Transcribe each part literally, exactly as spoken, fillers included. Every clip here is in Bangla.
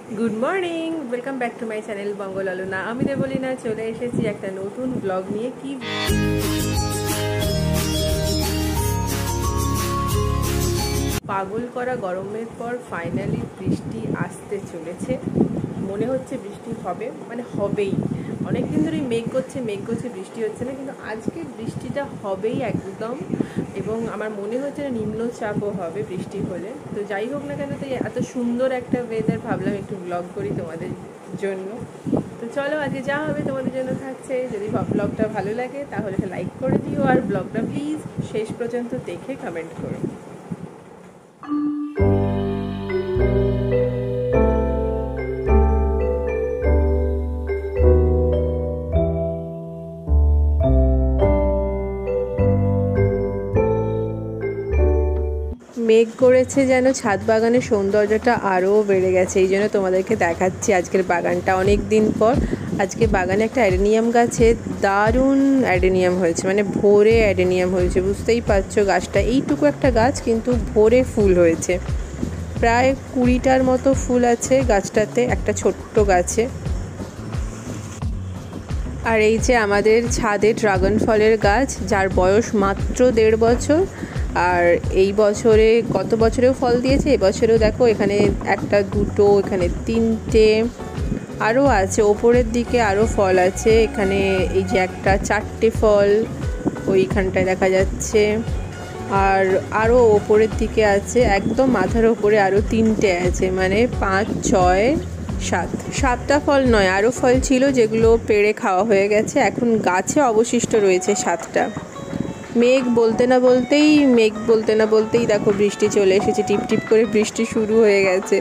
Good morning, welcome back to my channel Bonglalona. আমি দেবলীনা চলে এসেছি একটা নতুন ব্লগ নিয়ে। কি পাগল করা গরমের পর ফাইনালি বৃষ্টি আসতে চলেছে। মনে হচ্ছে বৃষ্টি হবে, মানে হবেই। অনেকদিন ধরেই মেঘ করছে মেঘ করছে বৃষ্টি হচ্ছে না, কিন্তু আজকে বৃষ্টিটা হবেই একদম। এবং আমার মনে হচ্ছে নিম্নচাপও হবে বৃষ্টি হলে। তো যাই হোক না কেন, তো এত সুন্দর একটা ওয়েদার, ভাবলাম একটু ব্লগ করি তোমাদের জন্য। তো চলো, আজকে যা হবে তোমাদের জন্য থাকছে। যদি ব্লগটা ভালো লাগে তাহলে লাইক করে দিও, আর ব্লগটা প্লিজ শেষ পর্যন্ত দেখে কমেন্ট করো। মেঘ করেছে যেন ছাদ বাগানের সৌন্দর্যটা আরও বেড়ে গেছে, এই জন্য তোমাদেরকে দেখাচ্ছি আজকের বাগানটা অনেক দিন পর। আজকে বাগানে একটা অ্যাডেনিয়াম গাছে দারুণ অ্যাডেনিয়াম হয়েছে, মানে ভোরে অ্যাডেনিয়াম হয়েছে। বুঝতেই পারছো গাছটা এইটুকু একটা গাছ, কিন্তু ভোরে ফুল হয়েছে। প্রায় কুড়িটার মতো ফুল আছে গাছটাতে, একটা ছোট্ট গাছে। আর এই যে আমাদের ছাদে ড্রাগন ফলের গাছ, যার বয়স মাত্র দেড় বছর। আর এই বছরে, গত বছরেও ফল দিয়েছে, এবছরেও দেখো এখানে একটা দুটো, এখানে তিনটে আরও আছে। ওপরের দিকে আরও ফল আছে। এখানে এই যে একটা চারটে ফল ওইখানটায় দেখা যাচ্ছে। আর আরও ওপরের দিকে আছে, একদম মাথার ওপরে আরও তিনটে আছে, মানে পাঁচ ছয় সাত সাতটা ফল নয়, আরও ফল ছিল যেগুলো পেড়ে খাওয়া হয়ে গেছে। এখন গাছে অবশিষ্ট রয়েছে সাতটা। মেঘ বলতে না বলতেই মেঘ বলতে না বলতেই দেখো বৃষ্টি চলে এসেছে, টিপ টিপ করে বৃষ্টি শুরু হয়ে গেছে।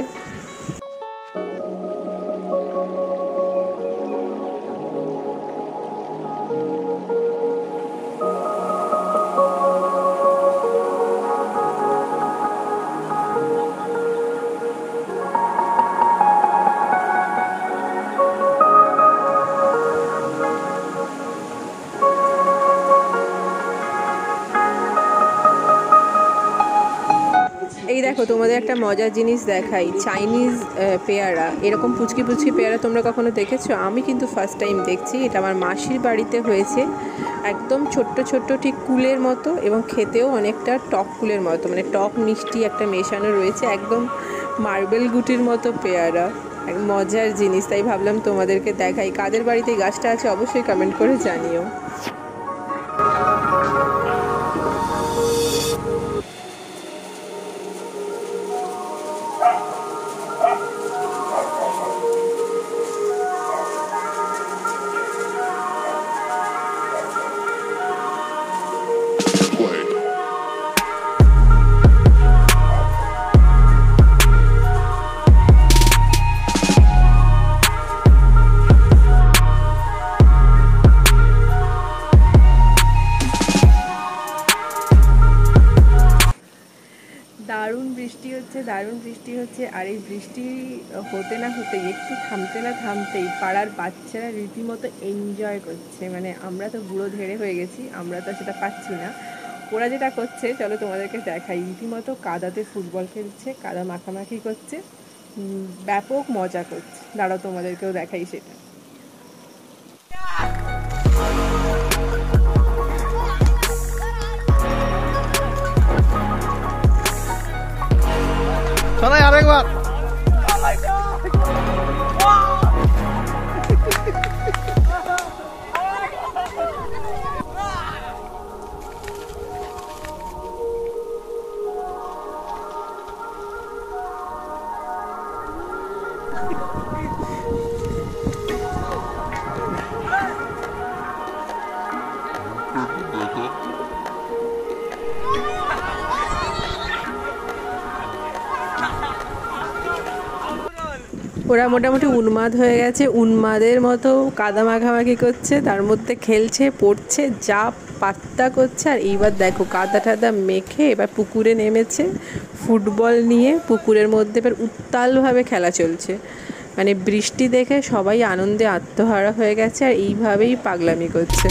এই দেখো তোমাদের একটা মজার জিনিস দেখাই, চাইনিজ পেয়ারা। এরকম পুচকি পুচকি পেয়ারা তোমরা কখনো দেখেছো? আমি কিন্তু ফার্স্ট টাইম দেখছি। এটা আমার মাসির বাড়িতে হয়েছে, একদম ছোট্ট ছোট্ট, ঠিক কুলের মতো, এবং খেতেও অনেকটা টক কুলের মতো, মানে টক মিষ্টি একটা মেশানো রয়েছে, একদম মার্বেল গুটির মতো পেয়ারা। এক মজার জিনিস, তাই ভাবলাম তোমাদেরকে দেখাই। কাদের বাড়িতে এই গাছটা আছে অবশ্যই কমেন্ট করে জানিও। দারুণ বৃষ্টি হচ্ছে, দারুণ বৃষ্টি হচ্ছে। আর এই বৃষ্টি হতে না হতেই, একটু থামতে না থামতেই পাড়ার বাচ্চারা রীতিমতো এনজয় করছে। মানে আমরা তো বুড়ো ধেড়ে হয়ে গেছি, আমরা তো সেটা পাচ্ছি না। ওরা যেটা করছে চলো তোমাদেরকে দেখাই। রীতিমতো কাদাতে ফুটবল খেলছে, কাদা মাখামাখি করছে, ব্যাপক মজা করছে। দাঁড়াও তোমাদেরকেও দেখাই সেটা। চলাই আরেকবার। ওরা মোটামুটি উন্মাদ হয়ে গেছে, উন্মাদের মতো কাদা মাখামাখি করছে, তার মধ্যে খেলছে, পড়ছে, যা পাত্তা করছে। আর এইবার দেখো কাদা টাদা মেখে এবার পুকুরে নেমেছে ফুটবল নিয়ে। পুকুরের মধ্যে এবার উত্তালভাবে খেলা চলছে, মানে বৃষ্টি দেখে সবাই আনন্দে আত্মহারা হয়ে গেছে, আর এইভাবেই পাগলামি করছে।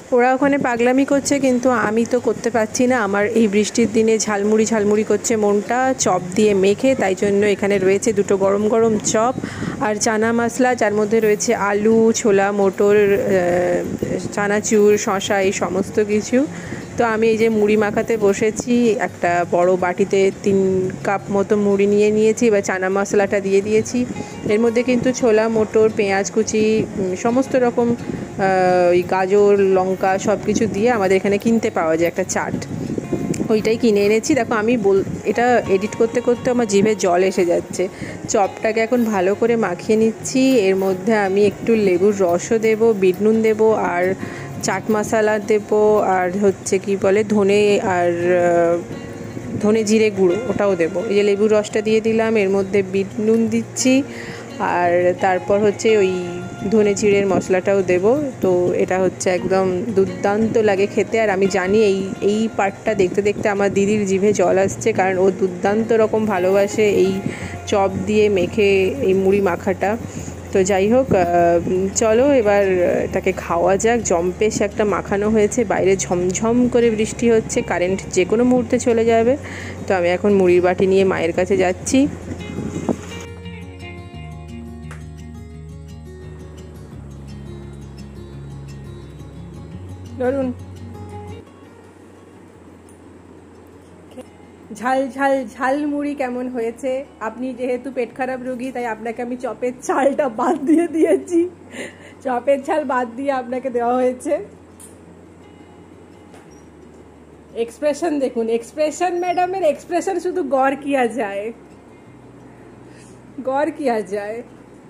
ওরা ওখানে পাগলামি করছে, কিন্তু আমি তো করতে পারছি না। আমার এই বৃষ্টির দিনে ঝালমুড়ি ঝালমুড়ি করছে মনটা, চপ দিয়ে মেখে। তাই জন্য এখানে রয়েছে দুটো গরম গরম চপ আর চানা মশলা, যার মধ্যে রয়েছে আলু, ছোলা, মটর, চানাচুর, শশা, এই সমস্ত কিছু। তো আমি এই যে মুড়ি মাখাতে বসেছি, একটা বড় বাটিতে তিন কাপ মতো মুড়ি নিয়ে নিয়েছি। এবার চানা মশলাটা দিয়ে দিয়েছি। এর মধ্যে কিন্তু ছোলা, মটর, পেঁয়াজ কুচি, সমস্ত রকম ওই গাজর, লঙ্কা সব কিছু দিয়ে আমাদের এখানে কিনতে পাওয়া যায় একটা চাট, ওইটাই কিনে এনেছি। দেখো আমি বল এটা এডিট করতে করতে আমার জিভে জল এসে যাচ্ছে। চপটাকে এখন ভালো করে মাখিয়ে নিচ্ছি। এর মধ্যে আমি একটু লেবুর রসও দেবো, বিট নুন দেবো, আর চাট মশলা দেবো, আর হচ্ছে কি বলে ধনে আর ধনে জিরে গুঁড়ো, ওটাও দেবো। এই যে লেবুর রসটা দিয়ে দিলাম, এর মধ্যে বিট নুন দিচ্ছি, আর তারপর হচ্ছে ওই ধনে জিরের মশলাটাও দেব। তো এটা হচ্ছে একদম দুর্দান্ত লাগে খেতে। আর আমি জানি এই এই পার্টটা দেখতে দেখতে আমার দিদির জিভে জল আসছে, কারণ ও দুর্দান্ত রকম ভালোবাসে এই চপ দিয়ে মেখে এই মুড়ি মাখাটা। তো যাই হোক, চলো এবার এটাকে খাওয়া যাক। জম্পেশ একটা মাখানো হয়েছে, বাইরে ঝমঝম করে বৃষ্টি হচ্ছে, কারেন্ট যে কোনো মুহূর্তে চলে যাবে। তো আমি এখন মুড়ির বাটি নিয়ে মায়ের কাছে যাচ্ছি। ধরুন, ঝাল ঝাল ঝাল মুড়ি কেমন হয়েছে? আপনি যেহেতু পেট খারাপ রোগী, তাই আপনাকে আমি চপের ঝালটা বাদ দিয়ে দিয়েছি। চপের ঝাল বাদ দিয়ে আপনাকে দেওয়া হয়েছে। এক্সপ্রেশন দেখুন, এক্সপ্রেশন ম্যাডামের এক্সপ্রেশন শুধু গড় কিয়া যায়, গড় কিয়া যায়।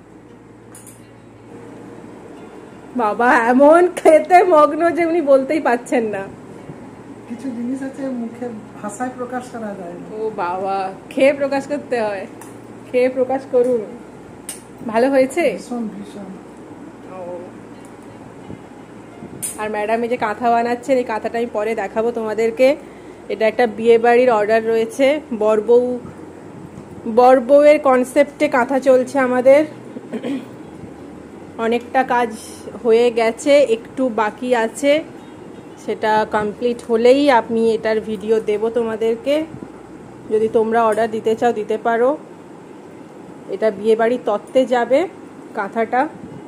বাবা এমন খেতে মগ্ন যে উনি বলতেই পাচ্ছেন না। কিছু জিনিস আছে মুখে ভাষায় প্রকাশ করা যায় না। ও বাবা, খেয়ে প্রকাশ করতে হয়, খেয়ে প্রকাশ করুন। ভালো হয়েছে? ভীষণ ভীষণ। ও, আর ম্যাডাম এই যে কাঁথা বানাচ্ছেন, এই কাঁথাটা আমি পরে দেখাবো তোমাদেরকে। এটা একটা বিয়ে বাড়ির অর্ডার রয়েছে, বরবউ বরবউয়ের কনসেপ্টে কাঁথা চলছে আমাদের। অনেকটা কাজ হয়ে গেছে, একটু বাকি আছে, সেটা কমপ্লিট হলেই আমি এটার ভিডিও দেব তোমাদেরকে। যদি তোমরা অর্ডার দিতে চাও দিতে পারো। এটা বিয়েবাড়ির তত্ত্বে যাবে কাঁথাটা।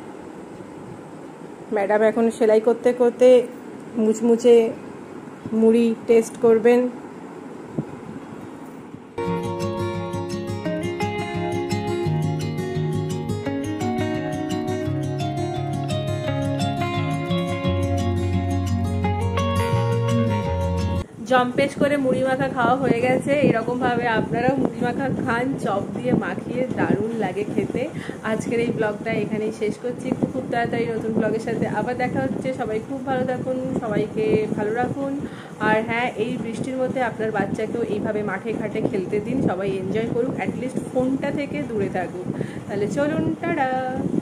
ম্যাডাম এখন সেলাই করতে করতে মুচমুচে মুড়ি টেস্ট করবেন। জম্পেশ করে মুড়ি মাখা খাওয়া হয়ে গেছে। এরকমভাবে আপনারাও মুড়ি মাখা খান, চপ দিয়ে মাখিয়ে, দারুণ লাগে খেতে। আজকের এই ব্লগটা এখানেই শেষ করছি। খুব তাড়াতাড়ি নতুন ব্লগের সাথে আবার দেখা হচ্ছে। সবাই খুব ভালো থাকুন, সবাইকে ভালো রাখুন। আর হ্যাঁ, এই বৃষ্টির মধ্যে আপনার বাচ্চাকেও এইভাবে মাঠে ঘাটে খেলতে দিন, সবাই এনজয় করুক, অ্যাটলিস্ট ফোনটা থেকে দূরে থাকুক। তাহলে চলুন, টাটা।